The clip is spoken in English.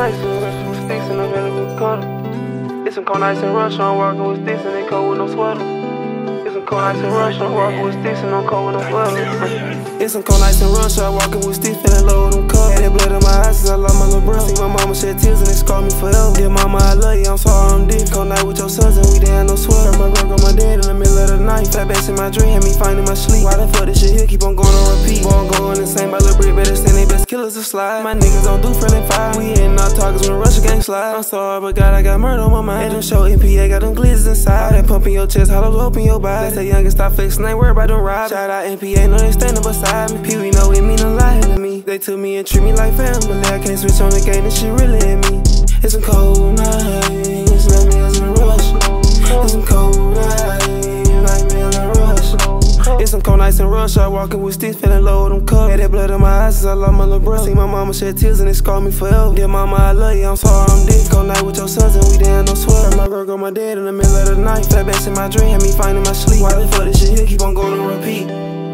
nights with sticks and I'm ready with cutter. It's some cold nights in Russia, I'm walking with sticks and they cold with no sweater. It's some cold nights in Russia, I'm walking with sticks and I'm cold with no sweater. It's some cold nights in Russia, I'm walking with sticks, feeling low with them cups. Had that blood in my eyes since I lost my little brother. See my mama shed tears and they scarred me forever. Dear mama, I love you, I'm sorry I'm deep. Cold night with your sons and we didn't have no sweater. My girl got my dad in the middle of the night. Flashbacks in my dream, had me finding my sleep. Why the fuck this shit here keep on going on repeat? Boy, I'm going insane by little brick, better stand they best killers to slide. My niggas don't do friendly fire. We hitting our targets when Russia gang slide. I'm sorry, but God, I got murder on my mind. At them show MPA, got them glizzes inside. That pump in your chest, hollows open your body. They say youngest stop flexing, ain't worried about them robbing. Shout out MPA, know they standing beside me. Pee, we know it mean a lot to me. They took me and treat me like family. I can't switch on the game, this shit really in me. It's some cold nights, nightmares in Russia. It's some cold nights, nightmares in Russia. It's some cold nights in Russia, walking with sticks, feeling low with them cups. Had that blood in my eyes since I lost my little brother. See my mama shed tears and it scarred me forever. Dear mama, I love you, I'm sorry I'm deep. Cold night with your sons and we didn't have no sweater. My girl got my dad in the middle of the night. Flashbacks in my dream, had me finding my sleep. Why the fuck this shit here keep on going on repeat?